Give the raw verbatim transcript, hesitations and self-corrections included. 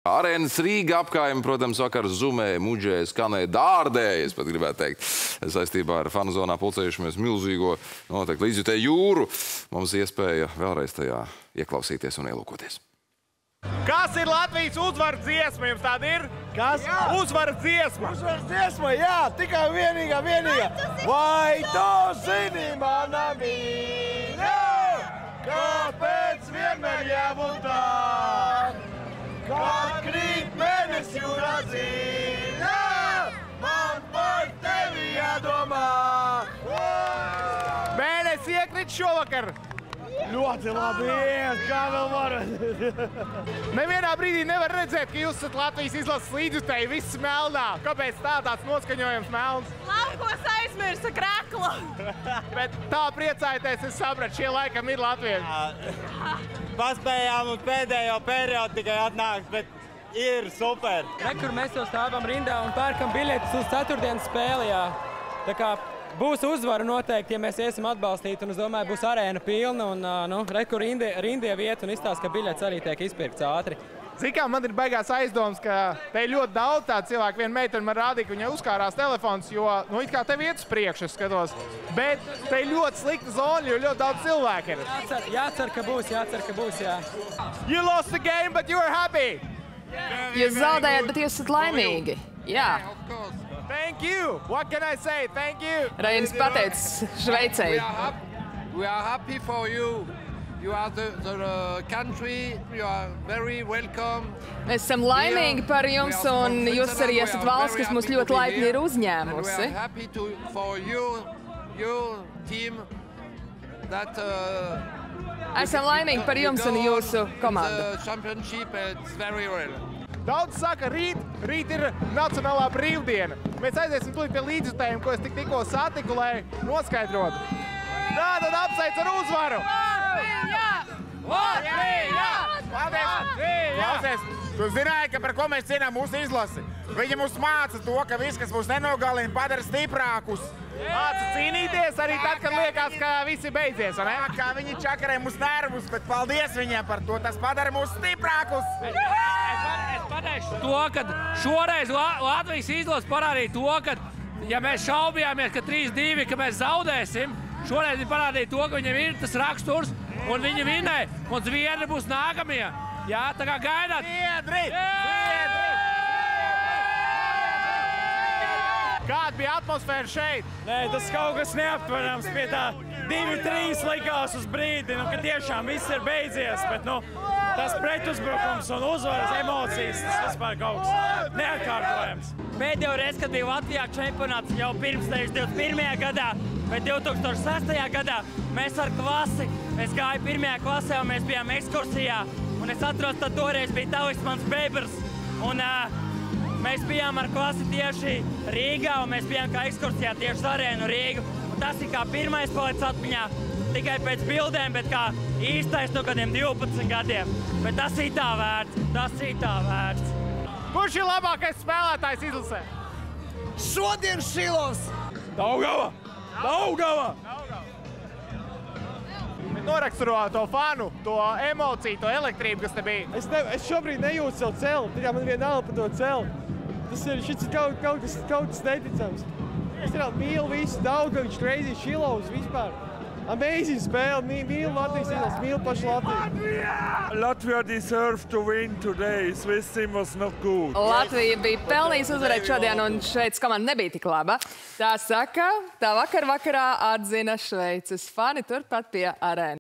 Arēnas Rīga apkājumi, protams, vakar zumēja, muģēja, skanēja, dārdēja, es pat gribētu teikt, saistībā ar fanu zonā pulcējušamies milzīgo, noteikti līdzjutēju jūru. Mums iespēja vēlreiz tajā ieklausīties un ielūkoties. Kas ir Latvijas uzvaras dziesma? Jums tāda ir? Kas? Jā. Uzvaras dziesma. Uzvaras dziesma, jā, tikai vienīgā, vienīgā. Vai tu zini, mana mīļa, kāpēc vienmēr jābūt tā? Kad krīt mēnesi jūrā dziļā, man par tevi jādomā. Mēnesi iekrīt šovakar. Ļoti labi iet, kā vēl var. Nevienā brīdī nevar redzēt, ka jūs esat Latvijas izlases līdzjutēji, viss melnā. Kāpēc tā tāds noskaņojums melns? Laukos aizmirsa kreklu. Bet tā priecājieties, es sapratu, šie laikam ir latvieši. Paspējām un pēdējo periodu tikai atnākt, bet ir super. Re, kur mēs jau stāvam rindā un pērkam biļetes uz ceturtdienas spēli, jā. Tā kā būs uzvara noteikti, ja mēs iesim atbalstīt, un es domāju, būs arēna pilna, un, nu, re, kur rindie vieta un izstāsta, ka biļetes arī tiek izpirkts ātri. Zini kā, man ir baigās aizdoms, ka te ir ļoti daudz tādu cilvēku. Viena meitene man rādīja, ka viņai uzkārās telefons, jo, nu, it kā tev iet uz priekšu, es skatos. Bet te ir ļoti slikta zona, jo ļoti daudz cilvēku ir. Jācer, jācer, ka būs, jācer, ka būs, jā. You lost the game, but you were happy. Jūs zaudējat, bet jūs esat laimīgi. Jā. Thank you. What can I say? Thank you. Rainis pateicis Šveicei. We are happy for you. You are the, the uh, country, you are very welcome. Mēs esam laimīgi par jums, un jūs arī esat valsts, kas mūs ļoti laipni ir uzņēmusi. We are happy to, for you, your team, that... Uh, Esam laimīgi par jums un jūsu komandu. Daudz saka, rīt, rīt ir Nacionālā brīvdiena. Mēs aiziesim tūlīt pie līdzjutējiem, ko es tik tikko satiku, lai noskaidrotu. Tā tad apsveic ar uzvaru! Latvija! Latvija! Klausies, Tu zināji, ka par ko mēs cīnām mūsu izlasi? Viņi mums māca to, ka viss, kas mūs nenogalina, padara stiprākus. Māca cīnīties arī tad, kad liekas, ka visi beidzies, vai ne? Jā, kā viņi čakarē mūs nervus, bet paldies viņiem par to. Tas padara mūs stiprākus. Es pateikšu to, ka šoreiz Latvijas izlase parādīja to, ka, ja mēs šaubījāmies, ka trīs divi, ka mēs zaudēsim, šoreiz viņi parādīja to, ka viņiem ir tas raksturs, un viņi vinēja, un Zviedri būs nākamie. Jā, tā kā gaidāt. Zviedri! Kāda bija atmosfēra šeit? Nē, tas kaut kas neaptverams pie tā. Divi, trīs likās uz brīdi, nu, ka tiešām viss ir beidzies, bet, nu, tas pretuzbrukums un uzvaras emocijas, tas vispār kaut kas neatkārtojams. Pēdējo reizi, kad bija Latvijā čempionāts jau pirms nevis divdesmit pirmajā gadā, bet divtūkstoš sestajā gadā mēs ar klasi, es gāju pirmajā klasē un mēs bijām ekskursijā, un es atceros, tad toreiz bija Talismans Bēbers, un uh, mēs bijām ar klasi tieši Rīgā, un mēs bijām kā ekskursijā tieši uz Arēnu Rīgu. Un tas ir kā pirmais palicis atmiņā, tikai pēc bildēm, bet kā īstais no kādiem divpadsmit gadiem. Bet tas ir tā vērts, tas ir tā vērts. Kurš ir labākais spēlētājs izlasē? Šodien Šilovs! Daugava! Daugava! Noraksturo to fanu, to emociju, to elektrību, kas te bija. Es, ne, es šobrīd nejūtu savu celu, tikai man vienalga par to celu. Tas ir, šis ir kaut, kaut, kas, kaut kas neticams. Es reāli mīlu visu Daugaviņš, Crazy, Šilovs vispār. Amazing spēle, mīlu Latvijas izlases, mīlu pašu Latviju. Latvia deserved to win today. Swiss team was not good. Latvija bija pelnījusi uzvarēt šodien, un Šveices komanda nebija tik laba. Tā saka, tā vakar vakarā atzina Šveices fani turpat pie arēnas.